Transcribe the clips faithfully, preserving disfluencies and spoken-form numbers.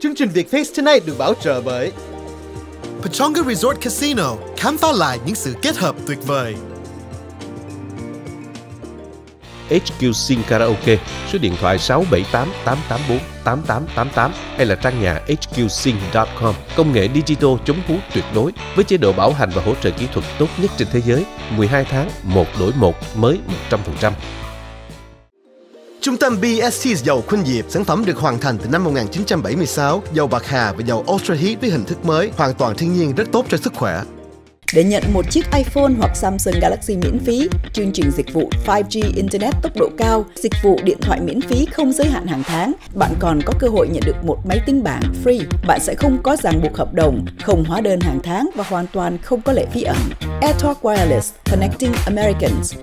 Chương trình Việt Face Tonight được bảo trợ bởi Pechonga Resort Casino, khám phá lại những sự kết hợp tuyệt vời. ếch kiu Sing Karaoke, số điện thoại sáu bảy tám tám tám bốn tám tám tám tám hay là trang nhà h q sing chấm com. Công nghệ digital chống hú tuyệt đối với chế độ bảo hành và hỗ trợ kỹ thuật tốt nhất trên thế giới. mười hai tháng, một đổi một, mới một trăm phần trăm. Trung tâm bê ét tê dầu Khuynh Diệp, sản phẩm được hoàn thành từ năm một nghìn chín trăm bảy mươi sáu, dầu bạc hà và dầu Ultra Heat với hình thức mới, hoàn toàn thiên nhiên, rất tốt cho sức khỏe. Để nhận một chiếc iPhone hoặc Samsung Galaxy miễn phí, chương trình dịch vụ năm G Internet tốc độ cao, dịch vụ điện thoại miễn phí không giới hạn hàng tháng, bạn còn có cơ hội nhận được một máy tính bảng free. Bạn sẽ không có ràng buộc hợp đồng, không hóa đơn hàng tháng và hoàn toàn không có lệ phí ẩn. AirTalk Wireless, Connecting Americans.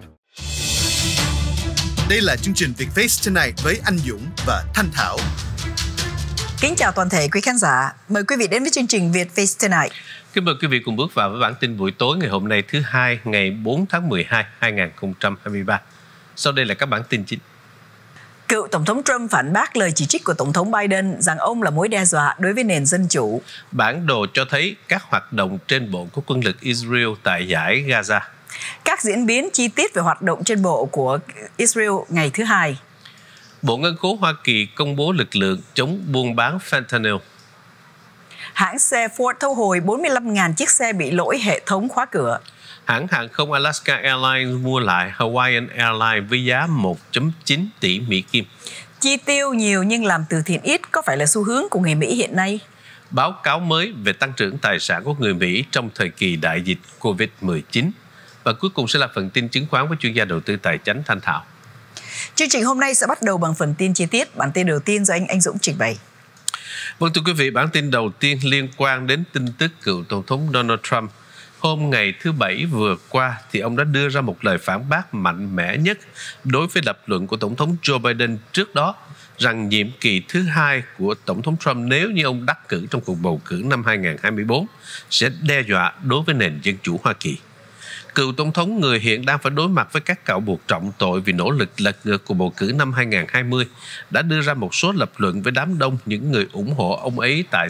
Đây là chương trình Việt Face Tonight với anh Dũng và Thanh Thảo. Kính chào toàn thể quý khán giả. Mời quý vị đến với chương trình Việt Face Tonight. Kính mời quý vị cùng bước vào với bản tin buổi tối ngày hôm nay thứ hai ngày bốn tháng mười hai năm hai nghìn không trăm hai mươi ba. Sau đây là các bản tin chính. Cựu Tổng thống Trump phản bác lời chỉ trích của Tổng thống Biden rằng ông là mối đe dọa đối với nền dân chủ. Bản đồ cho thấy các hoạt động trên bộ của quân lực Israel tại dải Gaza. Các diễn biến chi tiết về hoạt động trên bộ của Israel ngày thứ hai. Bộ Ngân khố Hoa Kỳ công bố lực lượng chống buôn bán fentanyl. Hãng xe Ford thu hồi bốn mươi lăm nghìn chiếc xe bị lỗi hệ thống khóa cửa. Hãng hàng không Alaska Airlines mua lại Hawaiian Airlines với giá một phẩy chín tỷ Mỹ Kim. Chi tiêu nhiều nhưng làm từ thiện ít có phải là xu hướng của người Mỹ hiện nay? Báo cáo mới về tăng trưởng tài sản của người Mỹ trong thời kỳ đại dịch Covid mười chín. Và cuối cùng sẽ là phần tin chứng khoán với chuyên gia đầu tư tài chính Thanh Thảo. Chương trình hôm nay sẽ bắt đầu bằng phần tin chi tiết. Bản tin đầu tiên do anh Anh Dũng trình bày. Vâng thưa quý vị, bản tin đầu tiên liên quan đến tin tức cựu Tổng thống Donald Trump. Hôm ngày thứ Bảy vừa qua thì ông đã đưa ra một lời phản bác mạnh mẽ nhất đối với lập luận của Tổng thống Joe Biden trước đó rằng nhiệm kỳ thứ hai của Tổng thống Trump nếu như ông đắc cử trong cuộc bầu cử năm hai nghìn không trăm hai mươi tư sẽ đe dọa đối với nền dân chủ Hoa Kỳ. Cựu Tổng thống người hiện đang phải đối mặt với các cáo buộc trọng tội vì nỗ lực lật ngược cuộc bầu cử năm hai nghìn không trăm hai mươi đã đưa ra một số lập luận với đám đông những người ủng hộ ông ấy tại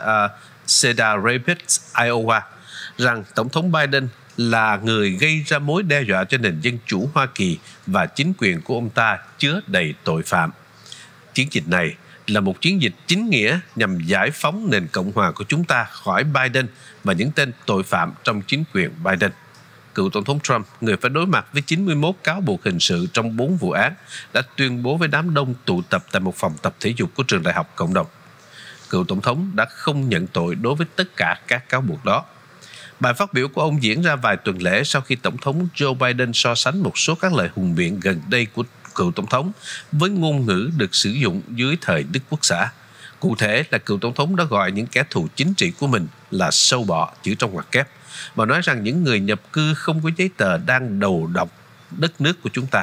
Cedar Rapids, Iowa rằng Tổng thống Biden là người gây ra mối đe dọa cho nền dân chủ Hoa Kỳ và chính quyền của ông ta chứa đầy tội phạm. Chiến dịch này là một chiến dịch chính nghĩa nhằm giải phóng nền Cộng hòa của chúng ta khỏi Biden và những tên tội phạm trong chính quyền Biden. Cựu Tổng thống Trump, người phải đối mặt với chín mươi mốt cáo buộc hình sự trong bốn vụ án, đã tuyên bố với đám đông tụ tập tại một phòng tập thể dục của trường đại học cộng đồng. Cựu Tổng thống đã không nhận tội đối với tất cả các cáo buộc đó. Bài phát biểu của ông diễn ra vài tuần lễ sau khi Tổng thống Joe Biden so sánh một số các lời hùng biện gần đây của cựu Tổng thống với ngôn ngữ được sử dụng dưới thời Đức Quốc xã. Cụ thể là cựu Tổng thống đã gọi những kẻ thù chính trị của mình là sâu bọ chữ trong ngoặc kép và nói rằng những người nhập cư không có giấy tờ đang đầu độc đất nước của chúng ta.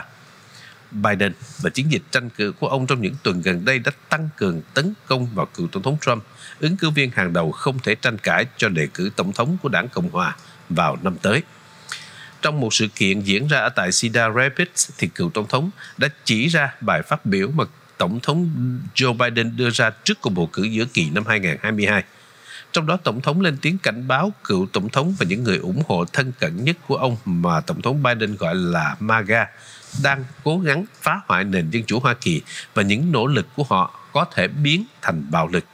Biden và chiến dịch tranh cử của ông trong những tuần gần đây đã tăng cường tấn công vào cựu Tổng thống Trump, ứng cử viên hàng đầu không thể tranh cãi cho đề cử Tổng thống của đảng Cộng hòa vào năm tới. Trong một sự kiện diễn ra ở tại Cedar Rapids thì cựu Tổng thống đã chỉ ra bài phát biểu mà Tổng thống Joe Biden đưa ra trước cuộc bầu cử giữa kỳ năm hai nghìn không trăm hai mươi hai. Trong đó, Tổng thống lên tiếng cảnh báo cựu Tổng thống và những người ủng hộ thân cận nhất của ông mà Tổng thống Biden gọi là MAGA đang cố gắng phá hoại nền dân chủ Hoa Kỳ và những nỗ lực của họ có thể biến thành bạo lực.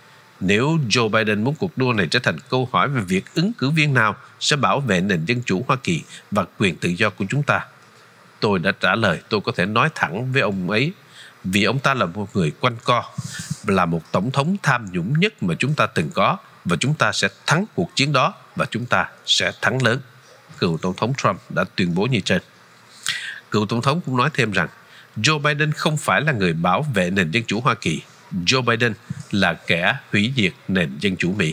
Nếu Joe Biden muốn cuộc đua này trở thành câu hỏi về việc ứng cử viên nào sẽ bảo vệ nền dân chủ Hoa Kỳ và quyền tự do của chúng ta, tôi đã trả lời tôi có thể nói thẳng với ông ấy vì ông ta là một người quanh co, là một tổng thống tham nhũng nhất mà chúng ta từng có và chúng ta sẽ thắng cuộc chiến đó và chúng ta sẽ thắng lớn. Cựu Tổng thống Trump đã tuyên bố như trên. Cựu Tổng thống cũng nói thêm rằng Joe Biden không phải là người bảo vệ nền dân chủ Hoa Kỳ. Joe Biden là kẻ hủy diệt nền dân chủ Mỹ.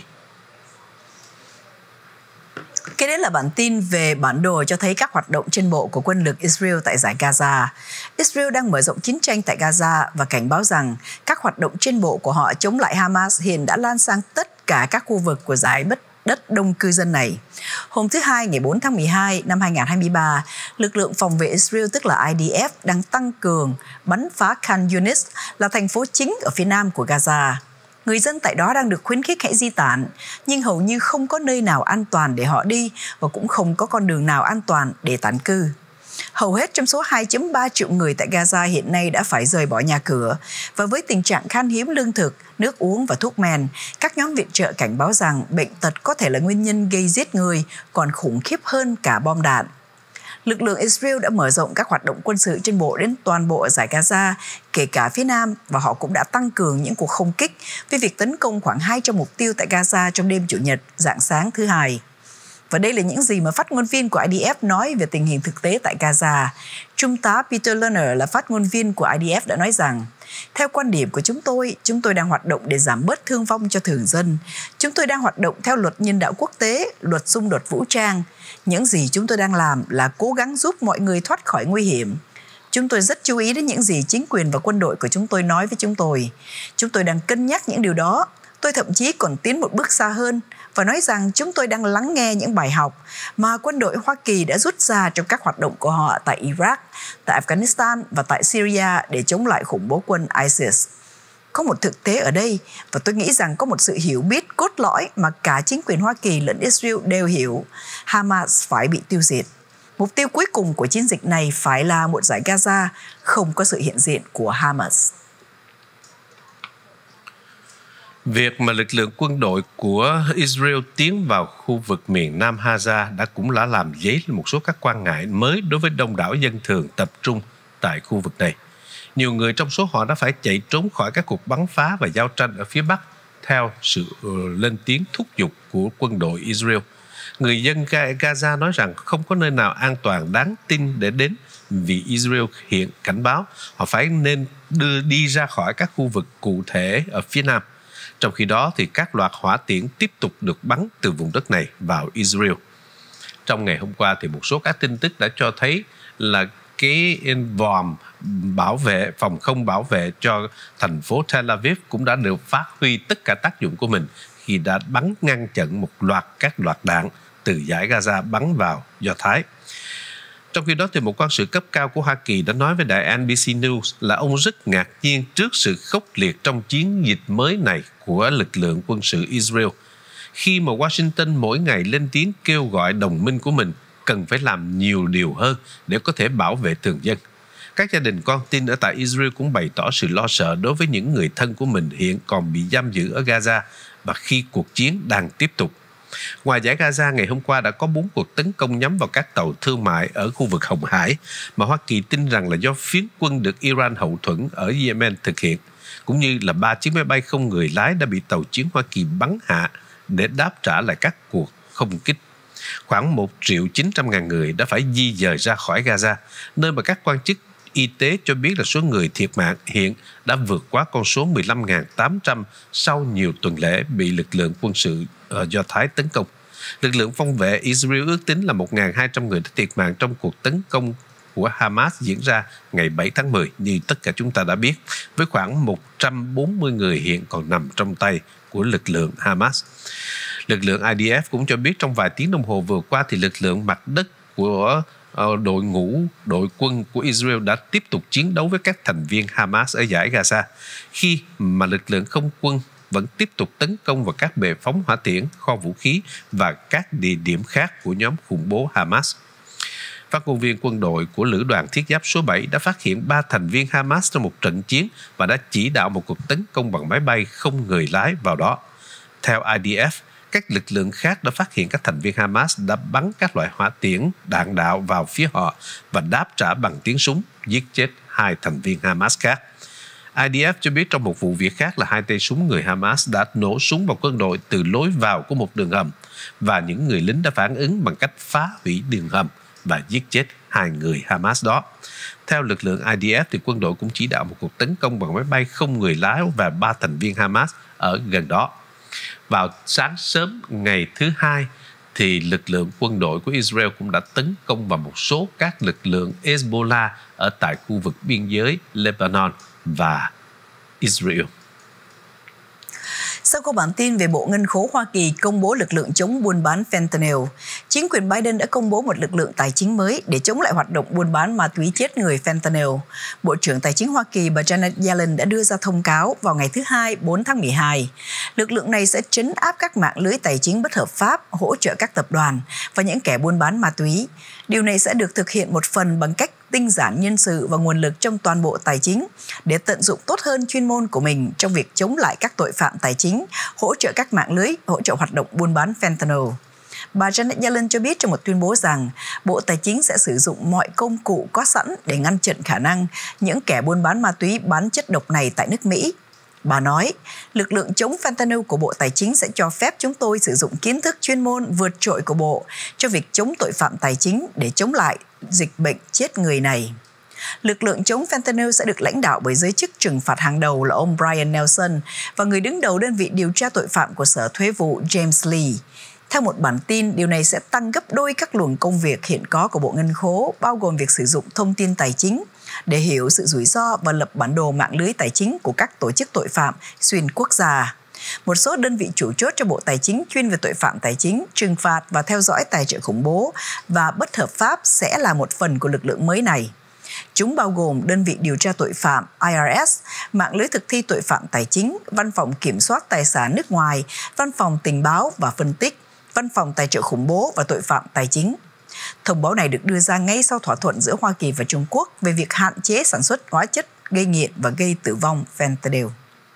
Cái đấy là bản tin về bản đồ cho thấy các hoạt động trên bộ của quân lực Israel tại giải Gaza. Israel đang mở rộng chiến tranh tại Gaza và cảnh báo rằng các hoạt động trên bộ của họ chống lại Hamas hiện đã lan sang tất cả các khu vực của giải bất đất đông cư dân này. Hôm thứ Hai, ngày bốn tháng mười hai năm hai nghìn không trăm hai mươi ba, lực lượng phòng vệ Israel tức là I D F đang tăng cường bắn phá Khan Yunis là thành phố chính ở phía nam của Gaza. Người dân tại đó đang được khuyến khích hãy di tản, nhưng hầu như không có nơi nào an toàn để họ đi và cũng không có con đường nào an toàn để tản cư. Hầu hết trong số hai phẩy ba triệu người tại Gaza hiện nay đã phải rời bỏ nhà cửa, và với tình trạng khan hiếm lương thực, nước uống và thuốc men, các nhóm viện trợ cảnh báo rằng bệnh tật có thể là nguyên nhân gây giết người còn khủng khiếp hơn cả bom đạn. Lực lượng Israel đã mở rộng các hoạt động quân sự trên bộ đến toàn bộ giải Gaza, kể cả phía Nam, và họ cũng đã tăng cường những cuộc không kích với việc tấn công khoảng hai trăm mục tiêu tại Gaza trong đêm Chủ nhật, rạng sáng thứ Hai. Và đây là những gì mà phát ngôn viên của I D F nói về tình hình thực tế tại Gaza. Trung tá Peter Lerner là phát ngôn viên của I D F đã nói rằng, theo quan điểm của chúng tôi, chúng tôi đang hoạt động để giảm bớt thương vong cho thường dân. Chúng tôi đang hoạt động theo luật nhân đạo quốc tế, luật xung đột vũ trang. Những gì chúng tôi đang làm là cố gắng giúp mọi người thoát khỏi nguy hiểm. Chúng tôi rất chú ý đến những gì chính quyền và quân đội của chúng tôi nói với chúng tôi. Chúng tôi đang cân nhắc những điều đó. Tôi thậm chí còn tiến một bước xa hơn và nói rằng chúng tôi đang lắng nghe những bài học mà quân đội Hoa Kỳ đã rút ra trong các hoạt động của họ tại Iraq, tại Afghanistan và tại Syria để chống lại khủng bố quân ISIS. Có một thực tế ở đây, và tôi nghĩ rằng có một sự hiểu biết cốt lõi mà cả chính quyền Hoa Kỳ lẫn Israel đều hiểu: Hamas phải bị tiêu diệt. Mục tiêu cuối cùng của chiến dịch này phải là một giải Gaza không có sự hiện diện của Hamas. Việc mà lực lượng quân đội của Israel tiến vào khu vực miền Nam Gaza đã cũng đã làm dấy lên một số các quan ngại mới đối với đông đảo dân thường tập trung tại khu vực này. Nhiều người trong số họ đã phải chạy trốn khỏi các cuộc bắn phá và giao tranh ở phía Bắc theo sự lên tiếng thúc giục của quân đội Israel. Người dân Gaza nói rằng không có nơi nào an toàn đáng tin để đến vì Israel hiện cảnh báo họ phải nên đưa đi ra khỏi các khu vực cụ thể ở phía Nam. Trong khi đó thì các loạt hỏa tiễn tiếp tục được bắn từ vùng đất này vào Israel. Trong ngày hôm qua thì một số các tin tức đã cho thấy là cái vòm bảo vệ, phòng không bảo vệ cho thành phố Tel Aviv cũng đã được phát huy tất cả tác dụng của mình khi đã bắn ngăn chặn một loạt các loạt đạn từ giải Gaza bắn vào Do Thái. Trong khi đó thì một quan sự cấp cao của Hoa Kỳ đã nói với đài N B C News là ông rất ngạc nhiên trước sự khốc liệt trong chiến dịch mới này của lực lượng quân sự Israel, khi mà Washington mỗi ngày lên tiếng kêu gọi đồng minh của mình cần phải làm nhiều điều hơn để có thể bảo vệ thường dân. Các gia đình con tin ở tại Israel cũng bày tỏ sự lo sợ đối với những người thân của mình hiện còn bị giam giữ ở Gaza và khi cuộc chiến đang tiếp tục. Ngoài giải Gaza, ngày hôm qua đã có bốn cuộc tấn công nhắm vào các tàu thương mại ở khu vực Hồng Hải mà Hoa Kỳ tin rằng là do phiến quân được Iran hậu thuẫn ở Yemen thực hiện, cũng như là ba chiếc máy bay không người lái đã bị tàu chiến Hoa Kỳ bắn hạ để đáp trả lại các cuộc không kích. Khoảng một triệu chín trăm ngàn người đã phải di dời ra khỏi Gaza, nơi mà các quan chức y tế cho biết là số người thiệt mạng hiện đã vượt quá con số mười lăm nghìn tám trăm sau nhiều tuần lễ bị lực lượng quân sự uh, Do Thái tấn công. Lực lượng phòng vệ Israel ước tính là một nghìn hai trăm người đã thiệt mạng trong cuộc tấn công của Hamas diễn ra ngày bảy tháng mười, như tất cả chúng ta đã biết, với khoảng một trăm bốn mươi người hiện còn nằm trong tay của lực lượng Hamas. Lực lượng I D F cũng cho biết trong vài tiếng đồng hồ vừa qua thì lực lượng mặt đất của đội ngũ đội quân của Israel đã tiếp tục chiến đấu với các thành viên Hamas ở giải Gaza, khi mà lực lượng không quân vẫn tiếp tục tấn công vào các bệ phóng hỏa tiễn, kho vũ khí và các địa điểm khác của nhóm khủng bố Hamas. Phát ngôn viên quân đội của Lữ đoàn Thiết giáp số bảy đã phát hiện ba thành viên Hamas trong một trận chiến và đã chỉ đạo một cuộc tấn công bằng máy bay không người lái vào đó. Theo I D F, các lực lượng khác đã phát hiện các thành viên Hamas đã bắn các loại hỏa tiễn, đạn đạo vào phía họ và đáp trả bằng tiếng súng, giết chết hai thành viên Hamas khác. I D F cho biết trong một vụ việc khác là hai tay súng người Hamas đã nổ súng vào quân đội từ lối vào của một đường hầm và những người lính đã phản ứng bằng cách phá hủy đường hầm và giết chết hai người Hamas đó. Theo lực lượng I D F thì quân đội cũng chỉ đạo một cuộc tấn công bằng máy bay không người lái và ba thành viên Hamas ở gần đó. Vào sáng sớm ngày thứ Hai, thì lực lượng quân đội của Israel cũng đã tấn công vào một số các lực lượng Hezbollah ở tại khu vực biên giới Lebanon và Israel. Sau có bản tin về Bộ Ngân khố Hoa Kỳ công bố lực lượng chống buôn bán fentanyl, Chính quyền Biden đã công bố một lực lượng tài chính mới để chống lại hoạt động buôn bán ma túy chết người fentanyl. Bộ trưởng Tài chính Hoa Kỳ bà Janet Yellen đã đưa ra thông cáo vào ngày thứ Hai, bốn tháng mười hai. Lực lượng này sẽ trấn áp các mạng lưới tài chính bất hợp pháp, hỗ trợ các tập đoàn và những kẻ buôn bán ma túy. Điều này sẽ được thực hiện một phần bằng cách tinh giản nhân sự và nguồn lực trong toàn bộ tài chính để tận dụng tốt hơn chuyên môn của mình trong việc chống lại các tội phạm tài chính, hỗ trợ các mạng lưới, hỗ trợ hoạt động buôn bán fentanyl. Bà Janet Yellen cho biết trong một tuyên bố rằng Bộ Tài chính sẽ sử dụng mọi công cụ có sẵn để ngăn chặn khả năng những kẻ buôn bán ma túy bán chất độc này tại nước Mỹ. Bà nói, lực lượng chống fentanyl của Bộ Tài chính sẽ cho phép chúng tôi sử dụng kiến thức chuyên môn vượt trội của Bộ cho việc chống tội phạm tài chính để chống lại dịch bệnh chết người này. Lực lượng chống fentanyl sẽ được lãnh đạo bởi giới chức trừng phạt hàng đầu là ông Brian Nelson và người đứng đầu đơn vị điều tra tội phạm của Sở Thuế vụ James Lee. Theo một bản tin, điều này sẽ tăng gấp đôi các luồng công việc hiện có của Bộ Ngân khố, bao gồm việc sử dụng thông tin tài chính để hiểu sự rủi ro và lập bản đồ mạng lưới tài chính của các tổ chức tội phạm xuyên quốc gia. Một số đơn vị chủ chốt cho Bộ Tài chính chuyên về tội phạm tài chính, trừng phạt và theo dõi tài trợ khủng bố và bất hợp pháp sẽ là một phần của lực lượng mới này. Chúng bao gồm đơn vị điều tra tội phạm I R S, mạng lưới thực thi tội phạm tài chính, văn phòng kiểm soát tài sản nước ngoài, văn phòng tình báo và phân tích, văn phòng tài trợ khủng bố và tội phạm tài chính. Thông báo này được đưa ra ngay sau thỏa thuận giữa Hoa Kỳ và Trung Quốc về việc hạn chế sản xuất hóa chất gây nghiện và gây tử vong fentanyl.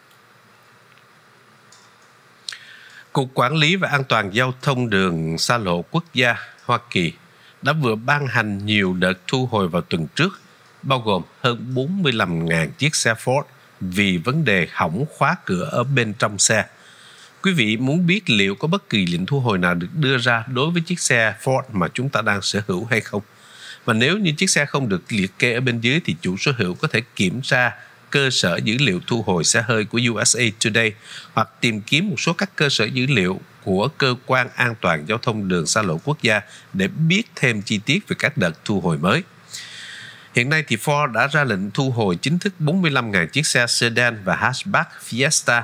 Cục Quản lý và An toàn Giao thông đường xa lộ quốc gia Hoa Kỳ đã vừa ban hành nhiều đợt thu hồi vào tuần trước, bao gồm hơn bốn mươi lăm nghìn chiếc xe Ford vì vấn đề hỏng khóa cửa ở bên trong xe. Quý vị muốn biết liệu có bất kỳ lệnh thu hồi nào được đưa ra đối với chiếc xe Ford mà chúng ta đang sở hữu hay không? Và nếu như chiếc xe không được liệt kê ở bên dưới thì chủ sở hữu có thể kiểm tra cơ sở dữ liệu thu hồi xe hơi của U S A Today hoặc tìm kiếm một số các cơ sở dữ liệu của Cơ quan An toàn Giao thông đường xa lộ quốc gia để biết thêm chi tiết về các đợt thu hồi mới. Hiện nay thì Ford đã ra lệnh thu hồi chính thức bốn mươi lăm nghìn chiếc xe sedan và hatchback Fiesta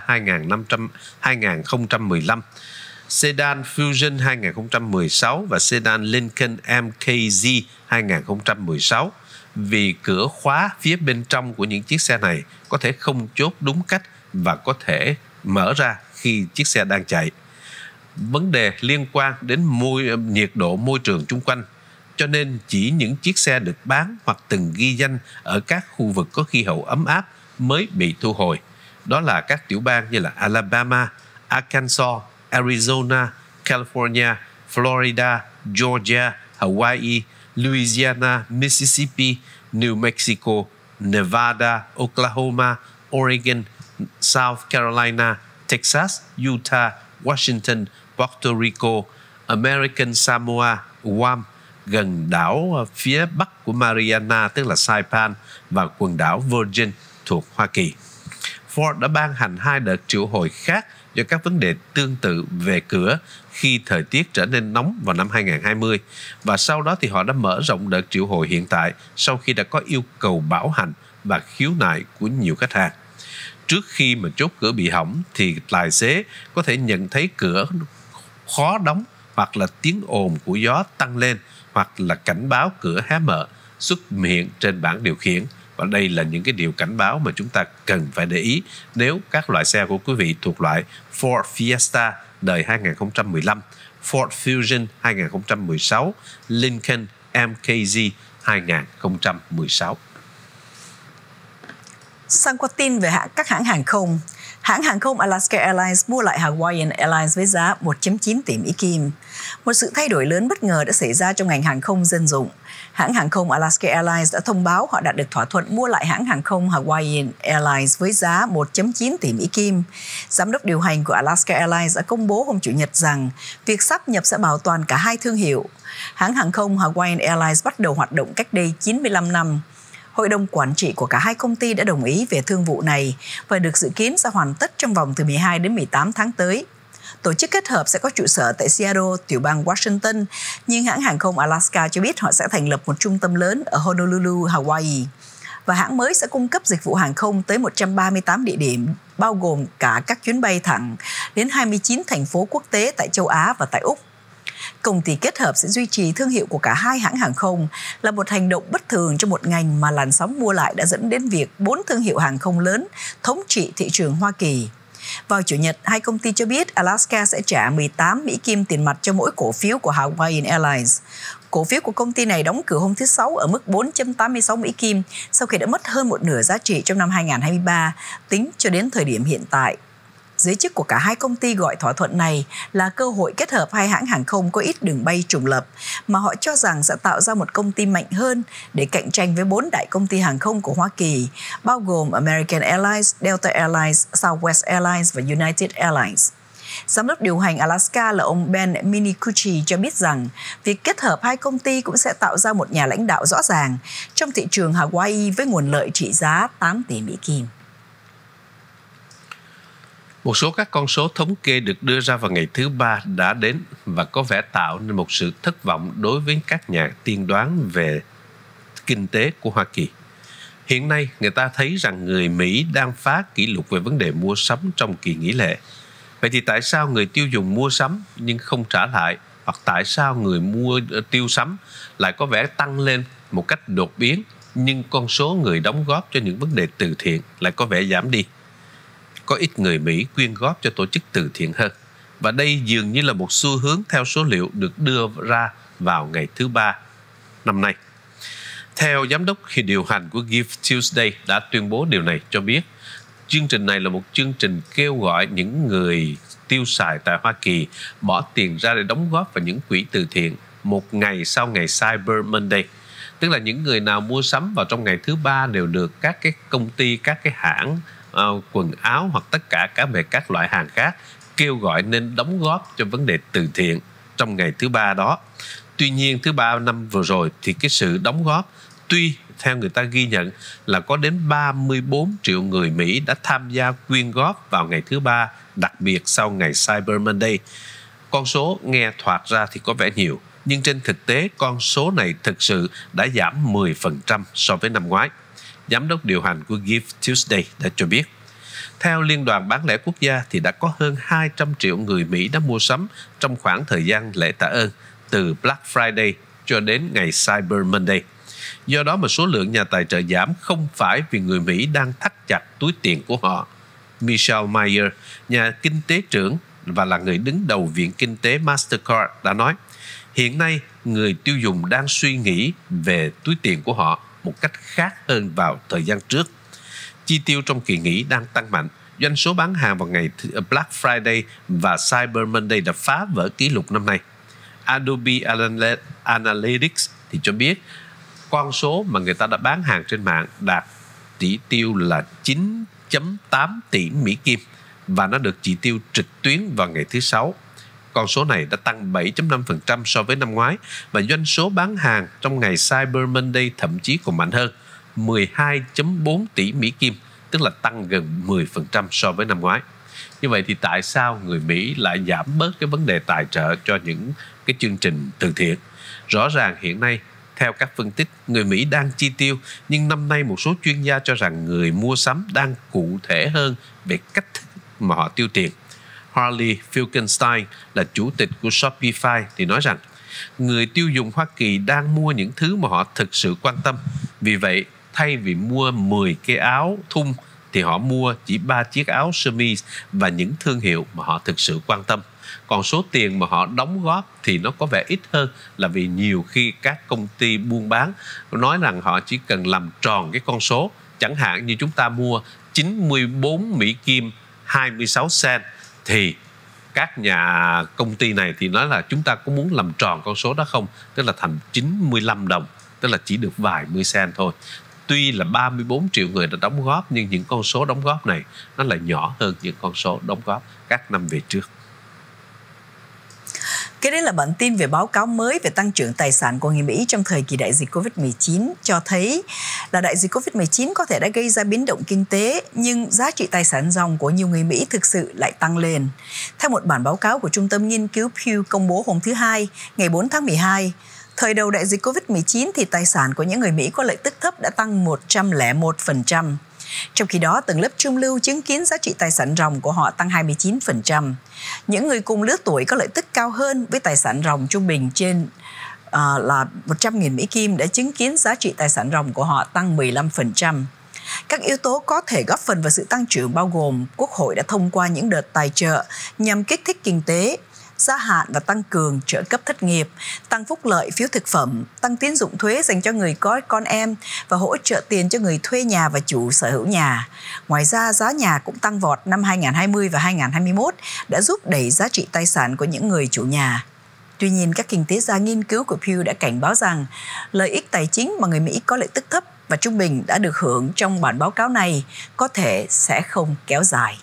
hai không một lăm, sedan Fusion hai không một sáu và sedan Lincoln M K Z hai không một sáu vì cửa khóa phía bên trong của những chiếc xe này có thể không chốt đúng cách và có thể mở ra khi chiếc xe đang chạy. Vấn đề liên quan đến môi, nhiệt độ môi trường chung quanh, cho nên chỉ những chiếc xe được bán hoặc từng ghi danh ở các khu vực có khí hậu ấm áp mới bị thu hồi. Đó là các tiểu bang như là Alabama, Arkansas, Arizona, California, Florida, Georgia, Hawaii, Louisiana, Mississippi, New Mexico, Nevada, Oklahoma, Oregon, South Carolina, Texas, Utah, Washington, Puerto Rico, American Samoa, Guam, gần đảo phía bắc của Mariana tức là Saipan và quần đảo Virgin thuộc Hoa Kỳ. Ford đã ban hành hai đợt triệu hồi khác do các vấn đề tương tự về cửa khi thời tiết trở nên nóng vào năm hai không hai không và sau đó thì họ đã mở rộng đợt triệu hồi hiện tại sau khi đã có yêu cầu bảo hành và khiếu nại của nhiều khách hàng. Trước khi mà chốt cửa bị hỏng thì tài xế có thể nhận thấy cửa khó đóng hoặc là tiếng ồn của gió tăng lên hoặc là cảnh báo cửa hé mở xuất hiện trên bảng điều khiển. Và đây là những cái điều cảnh báo mà chúng ta cần phải để ý nếu các loại xe của quý vị thuộc loại Ford Fiesta đời hai không một lăm, Ford Fusion hai không một sáu, Lincoln M K Z hai không một sáu. Sang qua tin về hãng các hãng hàng không. Hãng hàng không Alaska Airlines mua lại Hawaiian Airlines với giá một phẩy chín tỷ Mỹ Kim. Một sự thay đổi lớn bất ngờ đã xảy ra trong ngành hàng không dân dụng. Hãng hàng không Alaska Airlines đã thông báo họ đạt được thỏa thuận mua lại hãng hàng không Hawaiian Airlines với giá một phẩy chín tỷ Mỹ Kim. Giám đốc điều hành của Alaska Airlines đã công bố hôm Chủ nhật rằng việc sáp nhập sẽ bảo toàn cả hai thương hiệu. Hãng hàng không Hawaiian Airlines bắt đầu hoạt động cách đây chín mươi lăm năm. Hội đồng quản trị của cả hai công ty đã đồng ý về thương vụ này và được dự kiến sẽ hoàn tất trong vòng từ mười hai đến mười tám tháng tới. Tổ chức kết hợp sẽ có trụ sở tại Seattle, tiểu bang Washington, nhưng hãng hàng không Alaska cho biết họ sẽ thành lập một trung tâm lớn ở Honolulu, Hawaii. Và hãng mới sẽ cung cấp dịch vụ hàng không tới một trăm ba mươi tám địa điểm, bao gồm cả các chuyến bay thẳng đến hai mươi chín thành phố quốc tế tại châu Á và tại Úc. công ty kết hợp sẽ duy trì thương hiệu của cả hai hãng hàng không là một hành động bất thường cho một ngành mà làn sóng mua lại đã dẫn đến việc bốn thương hiệu hàng không lớn thống trị thị trường Hoa Kỳ. Vào Chủ nhật, hai công ty cho biết Alaska sẽ trả mười tám Mỹ Kim tiền mặt cho mỗi cổ phiếu của Hawaiian Airlines. Cổ phiếu của công ty này đóng cửa hôm thứ Sáu ở mức bốn trăm tám mươi sáu Mỹ Kim sau khi đã mất hơn một nửa giá trị trong năm hai không hai ba, tính cho đến thời điểm hiện tại. Giới chức của cả hai công ty gọi thỏa thuận này là cơ hội kết hợp hai hãng hàng không có ít đường bay trùng lập, mà họ cho rằng sẽ tạo ra một công ty mạnh hơn để cạnh tranh với bốn đại công ty hàng không của Hoa Kỳ, bao gồm American Airlines, Delta Airlines, Southwest Airlines và United Airlines. Giám đốc điều hành Alaska là ông Ben Minicucci cho biết rằng việc kết hợp hai công ty cũng sẽ tạo ra một nhà lãnh đạo rõ ràng trong thị trường Hawaii với nguồn lợi trị giá tám tỷ Mỹ Kim. Một số các con số thống kê được đưa ra vào ngày thứ Ba đã đến và có vẻ tạo nên một sự thất vọng đối với các nhà tiên đoán về kinh tế của Hoa Kỳ. Hiện nay, người ta thấy rằng người Mỹ đang phá kỷ lục về vấn đề mua sắm trong kỳ nghỉ lễ. Vậy thì tại sao người tiêu dùng mua sắm nhưng không trả lại, hoặc tại sao người mua tiêu sắm lại có vẻ tăng lên một cách đột biến, nhưng con số người đóng góp cho những vấn đề từ thiện lại có vẻ giảm đi? Có ít người Mỹ quyên góp cho tổ chức từ thiện hơn. Và đây dường như là một xu hướng theo số liệu được đưa ra vào ngày thứ Ba năm nay. Theo giám đốc điều hành của Give Tuesday đã tuyên bố điều này, cho biết chương trình này là một chương trình kêu gọi những người tiêu xài tại Hoa Kỳ bỏ tiền ra để đóng góp vào những quỹ từ thiện một ngày sau ngày Cyber Monday. Tức là những người nào mua sắm vào trong ngày thứ Ba đều được các cái công ty, các cái hãng uh, quần áo hoặc tất cả các về các loại hàng khác kêu gọi nên đóng góp cho vấn đề từ thiện trong ngày thứ Ba đó. Tuy nhiên thứ Ba năm vừa rồi thì cái sự đóng góp, tuy theo người ta ghi nhận là có đến ba mươi bốn triệu người Mỹ đã tham gia quyên góp vào ngày thứ Ba, đặc biệt sau ngày Cyber Monday. Con số nghe thoạt ra thì có vẻ nhiều, nhưng trên thực tế con số này thực sự đã giảm mười phần trăm so với năm ngoái. Giám đốc điều hành của Give Tuesday đã cho biết. Theo Liên đoàn Bán lẻ Quốc gia thì đã có hơn hai trăm triệu người Mỹ đã mua sắm trong khoảng thời gian lễ tạ ơn từ Black Friday cho đến ngày Cyber Monday. Do đó mà số lượng nhà tài trợ giảm không phải vì người Mỹ đang thắt chặt túi tiền của họ. Michelle Mayer, nhà kinh tế trưởng và là người đứng đầu Viện Kinh tế Mastercard đã nói, hiện nay người tiêu dùng đang suy nghĩ về túi tiền của họ một cách khác hơn vào thời gian trước. Chi tiêu trong kỳ nghỉ đang tăng mạnh. Doanh số bán hàng vào ngày Black Friday và Cyber Monday đã phá vỡ kỷ lục năm nay. Adobe Analytics thì cho biết con số mà người ta đã bán hàng trên mạng đạt chỉ tiêu là chín phẩy tám tỷ Mỹ Kim và nó được chỉ tiêu trực tuyến vào ngày thứ Sáu. Con số này đã tăng bảy phẩy năm phần trăm so với năm ngoái và doanh số bán hàng trong ngày Cyber Monday thậm chí còn mạnh hơn, mười hai phẩy bốn tỷ Mỹ Kim, tức là tăng gần mười phần trăm so với năm ngoái. Như vậy thì tại sao người Mỹ lại giảm bớt cái vấn đề tài trợ cho những cái chương trình từ thiện? Rõ ràng hiện nay, theo các phân tích, người Mỹ đang chi tiêu, nhưng năm nay một số chuyên gia cho rằng người mua sắm đang cụ thể hơn về cách mà họ tiêu tiền. Harley Filkenstein là chủ tịch của Shopify thì nói rằng người tiêu dùng Hoa Kỳ đang mua những thứ mà họ thực sự quan tâm. Vì vậy, thay vì mua mười cái áo thun thì họ mua chỉ ba chiếc áo sơ mi và những thương hiệu mà họ thực sự quan tâm. Còn số tiền mà họ đóng góp thì nó có vẻ ít hơn, là vì nhiều khi các công ty buôn bán nói rằng họ chỉ cần làm tròn cái con số. Chẳng hạn như chúng ta mua chín mươi bốn Mỹ Kim hai mươi sáu cent thì các nhà công ty này thì nói là chúng ta có muốn làm tròn con số đó không? Tức là thành chín mươi lăm đồng, tức là chỉ được vài mươi cent thôi. Tuy là ba mươi bốn triệu người đã đóng góp, nhưng những con số đóng góp này nó lại nhỏ hơn những con số đóng góp các năm về trước. Cái đấy là bản tin về báo cáo mới về tăng trưởng tài sản của người Mỹ trong thời kỳ đại dịch covid mười chín, cho thấy là đại dịch covid mười chín có thể đã gây ra biến động kinh tế, nhưng giá trị tài sản ròng của nhiều người Mỹ thực sự lại tăng lên. Theo một bản báo cáo của Trung tâm Nghiên cứu Pew công bố hôm thứ Hai, ngày bốn tháng mười hai, thời đầu đại dịch covid mười chín thì tài sản của những người Mỹ có lợi tức thấp đã tăng một trăm lẻ một phần trăm. Trong khi đó, tầng lớp trung lưu chứng kiến giá trị tài sản ròng của họ tăng hai mươi chín phần trăm. Những người cùng lứa tuổi có lợi tức cao hơn với tài sản ròng trung bình trên uh, là một trăm nghìn Mỹ Kim đã chứng kiến giá trị tài sản ròng của họ tăng mười lăm phần trăm. Các yếu tố có thể góp phần vào sự tăng trưởng bao gồm Quốc hội đã thông qua những đợt tài trợ nhằm kích thích kinh tế, gia hạn và tăng cường trợ cấp thất nghiệp, tăng phúc lợi phiếu thực phẩm, tăng tín dụng thuế dành cho người có con em và hỗ trợ tiền cho người thuê nhà và chủ sở hữu nhà. Ngoài ra, giá nhà cũng tăng vọt năm hai nghìn không trăm hai mươi và hai nghìn không trăm hai mươi mốt đã giúp đẩy giá trị tài sản của những người chủ nhà. Tuy nhiên, các kinh tế gia nghiên cứu của Pew đã cảnh báo rằng lợi ích tài chính mà người Mỹ có lợi tức thấp và trung bình đã được hưởng trong bản báo cáo này có thể sẽ không kéo dài.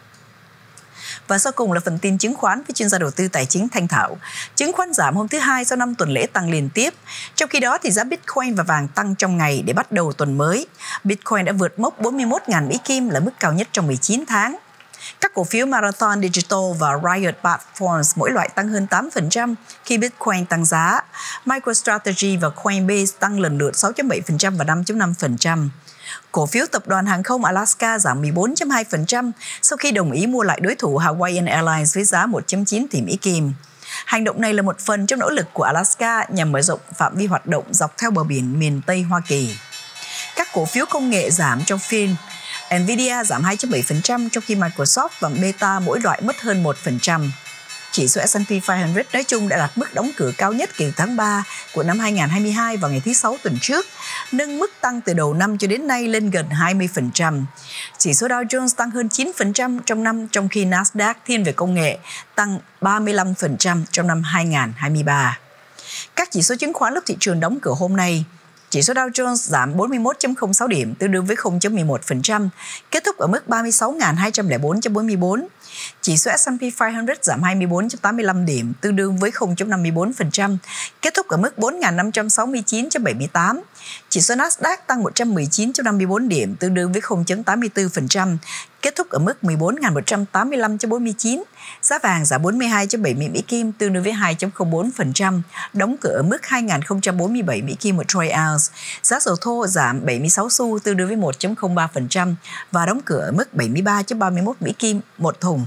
Và sau cùng là phần tin chứng khoán với chuyên gia đầu tư tài chính Thanh Thảo. Chứng khoán giảm hôm thứ Hai sau năm tuần lễ tăng liên tiếp. Trong khi đó thì giá Bitcoin và vàng tăng trong ngày để bắt đầu tuần mới. Bitcoin đã vượt mốc bốn mươi mốt nghìn Mỹ Kim là mức cao nhất trong mười chín tháng. Các cổ phiếu Marathon Digital và Riot Platforms mỗi loại tăng hơn tám phần trăm khi Bitcoin tăng giá. MicroStrategy và Coinbase tăng lần lượt sáu phẩy bảy phần trăm và năm phẩy năm phần trăm. Cổ phiếu tập đoàn hàng không Alaska giảm mười bốn phẩy hai phần trăm sau khi đồng ý mua lại đối thủ Hawaiian Airlines với giá một phẩy chín tỷ Mỹ Kim. Hành động này là một phần trong nỗ lực của Alaska nhằm mở rộng phạm vi hoạt động dọc theo bờ biển miền Tây Hoa Kỳ. Các cổ phiếu công nghệ giảm trong phiên. Nvidia giảm hai phẩy bảy phần trăm trong khi Microsoft và Meta mỗi loại mất hơn một phần trăm. Chỉ số S and P năm trăm nói chung đã đạt mức đóng cửa cao nhất kể từ tháng ba của năm hai nghìn không trăm hai mươi hai vào ngày thứ Sáu tuần trước, nâng mức tăng từ đầu năm cho đến nay lên gần hai mươi phần trăm. Chỉ số Dow Jones tăng hơn chín phần trăm trong năm, trong khi Nasdaq thiên về công nghệ tăng ba mươi lăm phần trăm trong năm hai nghìn không trăm hai mươi ba. Các chỉ số chứng khoán lúc thị trường đóng cửa hôm nay. Chỉ số Dow Jones giảm bốn mươi mốt phẩy không sáu điểm, tương đương với không phẩy mười một phần trăm, kết thúc ở mức ba mươi sáu nghìn hai trăm lẻ bốn phẩy bốn mươi bốn. Chỉ số S and P năm trăm giảm hai mươi bốn phẩy tám mươi lăm điểm, tương đương với không phẩy năm mươi bốn phần trăm, kết thúc ở mức bốn nghìn năm trăm sáu mươi chín phẩy bảy mươi tám. Chỉ số Nasdaq tăng một trăm mười chín phẩy năm mươi bốn điểm, tương đương với không phẩy tám mươi tư phần trăm, kết thúc ở mức mười bốn nghìn một trăm tám mươi lăm phẩy bốn mươi chín. Giá vàng giảm bốn mươi hai phẩy bảy mươi Mỹ Kim, tương đương với hai phẩy không bốn phần trăm, đóng cửa ở mức hai nghìn không trăm bốn mươi bảy Mỹ Kim một troy ounce. Giá dầu thô giảm bảy mươi sáu xu, tương đương với một phẩy không ba phần trăm và đóng cửa ở mức bảy mươi ba phẩy ba mươi mốt Mỹ Kim một thùng.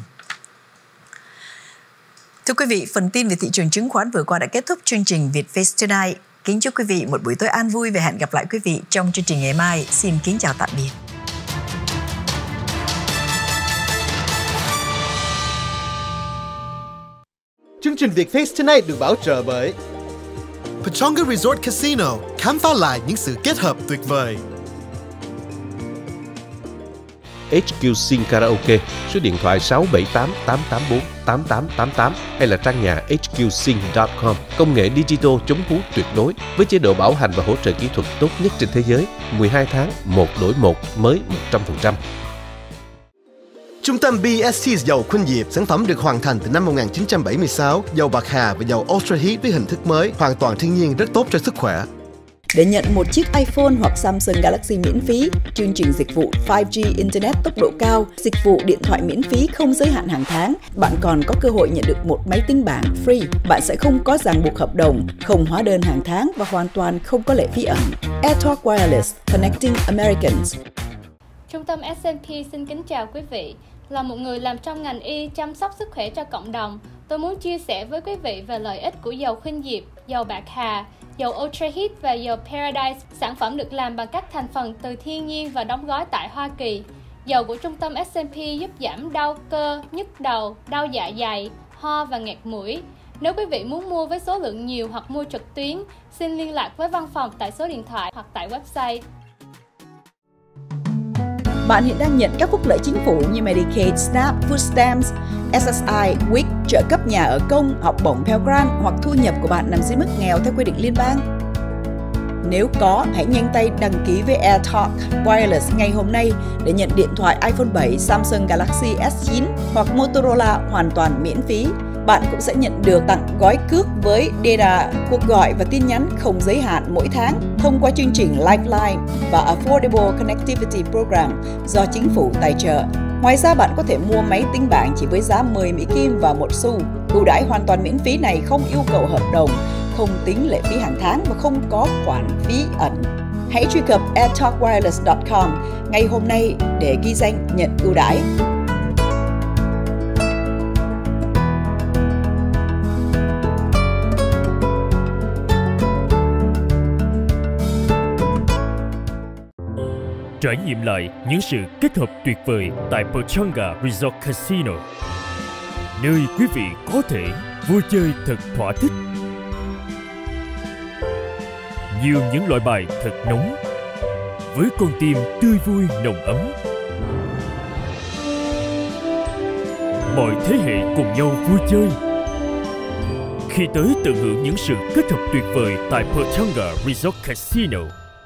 Thưa quý vị, phần tin về thị trường chứng khoán vừa qua đã kết thúc chương trình Vietface Tonight. Kính chúc quý vị một buổi tối an vui và hẹn gặp lại quý vị trong chương trình ngày mai. Xin kính chào tạm biệt. Chương trình Vietface Tonight được bảo trợ bởi Pechonga Resort Casino, khám phá lại những sự kết hợp tuyệt vời. hát quy Sing Karaoke, số điện thoại sáu bảy tám tám tám bốn tám tám tám tám hay là trang nhà h q sing chấm com. Công nghệ digital chống hú tuyệt đối với chế độ bảo hành và hỗ trợ kỹ thuật tốt nhất trên thế giới. mười hai tháng, một đổi một, mới một trăm phần trăm. Trung tâm bê ét tê dầu Khuynh Diệp, sản phẩm được hoàn thành từ năm một nghìn chín trăm bảy mươi sáu, dầu bạc hà và dầu Ultra Heat với hình thức mới, hoàn toàn thiên nhiên, rất tốt cho sức khỏe. Để nhận một chiếc iPhone hoặc Samsung Galaxy miễn phí, chương trình dịch vụ năm G Internet tốc độ cao, dịch vụ điện thoại miễn phí không giới hạn hàng tháng, bạn còn có cơ hội nhận được một máy tính bảng free. Bạn sẽ không có ràng buộc hợp đồng, không hóa đơn hàng tháng và hoàn toàn không có lệ phí ẩn. AirTalk Wireless, Connecting Americans. Trung tâm S and P xin kính chào quý vị. Là một người làm trong ngành y chăm sóc sức khỏe cho cộng đồng, tôi muốn chia sẻ với quý vị về lợi ích của dầu Khuynh Diệp, dầu bạc hà, dầu Ultra Heat và dầu Paradise, sản phẩm được làm bằng các thành phần từ thiên nhiên và đóng gói tại Hoa Kỳ. Dầu của trung tâm S and P giúp giảm đau cơ, nhức đầu, đau dạ dày, ho và nghẹt mũi. Nếu quý vị muốn mua với số lượng nhiều hoặc mua trực tuyến, xin liên lạc với văn phòng tại số điện thoại hoặc tại website. Bạn hiện đang nhận các phúc lợi chính phủ như Medicaid, SNAP, Food Stamps, S S I, W I C, trợ cấp nhà ở công, học bổng Pell Grant hoặc thu nhập của bạn nằm dưới mức nghèo theo quy định liên bang. Nếu có, hãy nhanh tay đăng ký với AirTalk Wireless ngay hôm nay để nhận điện thoại iPhone bảy, Samsung Galaxy S chín hoặc Motorola hoàn toàn miễn phí. Bạn cũng sẽ nhận được tặng gói cước với data, cuộc gọi và tin nhắn không giới hạn mỗi tháng thông qua chương trình Lifeline và Affordable Connectivity Program do chính phủ tài trợ. Ngoài ra, bạn có thể mua máy tính bảng chỉ với giá mười Mỹ Kim và một xu. Ưu đãi hoàn toàn miễn phí này không yêu cầu hợp đồng, không tính lệ phí hàng tháng và không có khoản phí ẩn. hãy truy cập air talk wireless chấm com ngay hôm nay để ghi danh nhận ưu đãi. Trải nghiệm lại những sự kết hợp tuyệt vời tại Pechanga Resort Casino, nơi quý vị có thể vui chơi thật thỏa thích. Nhiều những loại bài thật nóng, với con tim tươi vui nồng ấm. Mọi thế hệ cùng nhau vui chơi khi tới tận hưởng những sự kết hợp tuyệt vời tại Pechanga Resort Casino.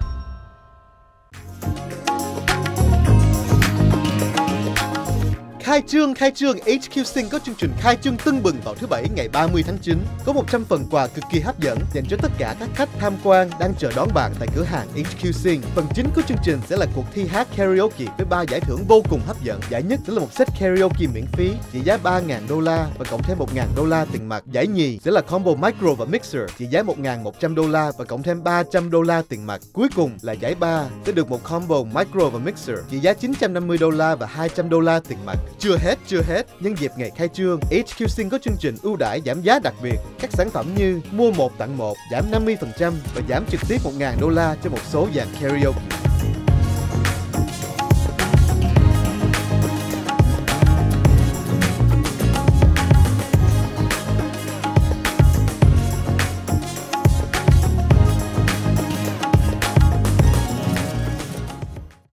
Khai trương, khai trương, hát quy Sync có chương trình khai trương tưng bừng vào thứ Bảy ngày ba mươi tháng chín. Có một trăm phần quà cực kỳ hấp dẫn dành cho tất cả các khách tham quan đang chờ đón bạn tại cửa hàng hát quy Sync. Phần chính của chương trình sẽ là cuộc thi hát karaoke với ba giải thưởng vô cùng hấp dẫn. Giải nhất sẽ là một set karaoke miễn phí trị giá ba nghìn đô la và cộng thêm một nghìn đô la tiền mặt. Giải nhì sẽ là combo micro và mixer trị giá một nghìn một trăm đô la và cộng thêm ba trăm đô la tiền mặt. Cuối cùng là giải ba sẽ được một combo micro và mixer trị giá chín trăm năm mươi đô la và hai trăm đô la tiền mặt. Chưa hết, chưa hết. Nhân dịp ngày khai trương, hát quy Sync có chương trình ưu đãi giảm giá đặc biệt. Các sản phẩm như mua một tặng một, giảm năm mươi phần trăm và giảm trực tiếp một nghìn đô la cho một số dàn karaoke.